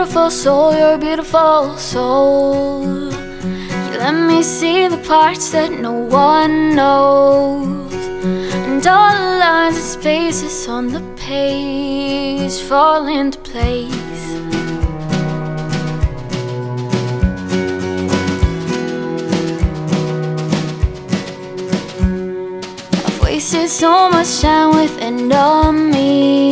beautiful soul, you're a beautiful soul. You let me see the parts that no one knows, and all the lines and spaces on the page fall into place. I've wasted so much time with enemies.